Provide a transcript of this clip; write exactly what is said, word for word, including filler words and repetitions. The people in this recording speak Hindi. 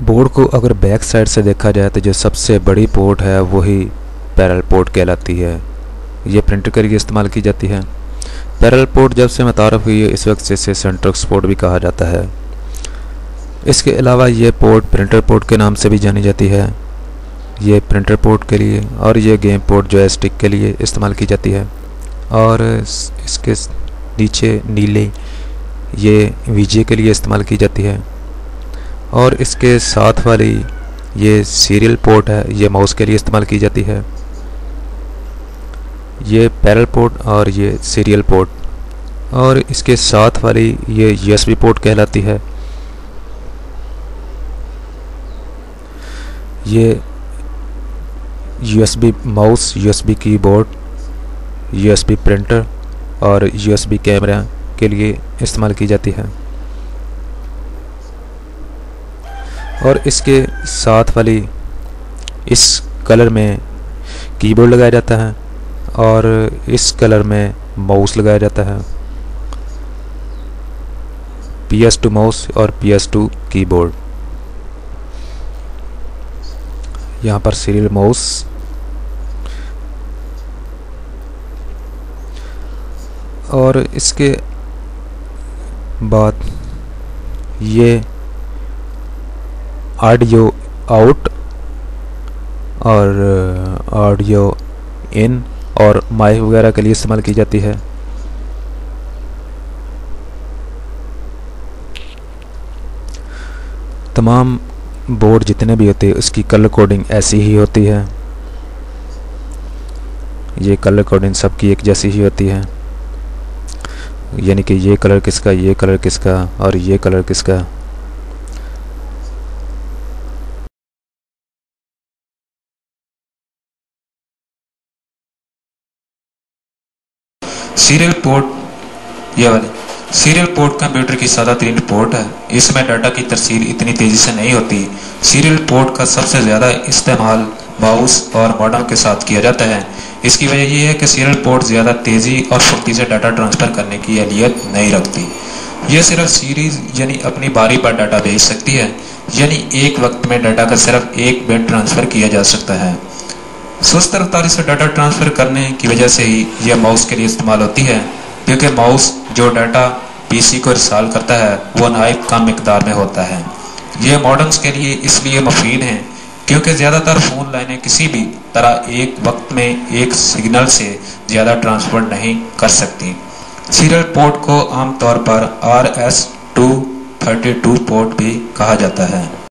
बोर्ड को अगर बैक साइड से देखा जाए तो जो सबसे बड़ी पोर्ट है वही पैरेलल पोर्ट कहलाती है। ये प्रिंटर के लिए इस्तेमाल की जाती है। पैरेलल पोर्ट जब से मुतारफ़ हुई है इस वक्त से इसे सेंट्रक्स पोर्ट भी कहा जाता है। इसके अलावा ये पोर्ट प्रिंटर पोर्ट के नाम से भी जानी जाती है। ये प्रिंटर पोर्ट के लिए और ये गेम पोर्ट जॉयस्टिक के लिए इस्तेमाल की जाती है। और इसके नीचे नीले ये वीजे के लिए इस्तेमाल की जाती है। और इसके साथ वाली ये सीरियल पोर्ट है, ये माउस के लिए इस्तेमाल की जाती है। ये पैरेलल पोर्ट और ये सीरियल पोर्ट। और इसके साथ वाली ये यूएसबी पोर्ट कहलाती है। ये USB mouse, USB keyboard, USB printer और यूएसबी कैमरा के लिए इस्तेमाल की जाती है। और इसके साथ वाली इस कलर में कीबोर्ड लगाया जाता है और इस कलर में माउस लगाया जाता है। पी एस टू माउस और पी एस टू कीबोर्ड। यहाँ पर सीरियल माउस और इसके बाद ये ऑडियो आउट और ऑडियो इन और माइक वगैरह के लिए इस्तेमाल की जाती है। तमाम बोर्ड जितने भी होते हैं उसकी कलर कोडिंग ऐसी ही होती है। ये कलर कोडिंग सबकी एक जैसी ही होती है, यानी कि ये कलर किसका, ये कलर किसका और ये कलर किसका। सीरियल पोर्ट, ये वाले सीरियल पोर्ट कंप्यूटर की सादा तरीन पोर्ट है। इसमें डाटा की तरसील इतनी तेजी से नहीं होती। सीरियल पोर्ट का सबसे ज़्यादा इस्तेमाल माउस और मॉडेम के साथ किया जाता है। इसकी वजह यह है कि सीरियल पोर्ट ज़्यादा तेज़ी और फुर्ती से डाटा ट्रांसफ़र करने की अहलियत नहीं रखती। यह सिर्फ सीरीज़ यानी अपनी बारी पर डाटा भेज सकती है, यानी एक वक्त में डाटा का सिर्फ एक बिट ट्रांसफ़र किया जा सकता है। सुस्त रफ्तारी से डाटा ट्रांसफ़र करने की वजह से ही यह माउस के लिए इस्तेमाल होती है, क्योंकि माउस जो डाटा पीसी को इरसाल करता है वो नहायत कम मिकदार में होता है। यह मॉडेम्स के लिए इसलिए मुफीद हैं क्योंकि ज़्यादातर फ़ोन लाइनें किसी भी तरह एक वक्त में एक सिग्नल से ज़्यादा ट्रांसफ़र नहीं कर सकती। सीरियल पोर्ट को आमतौर पर R S two thirty two port भी कहा जाता है।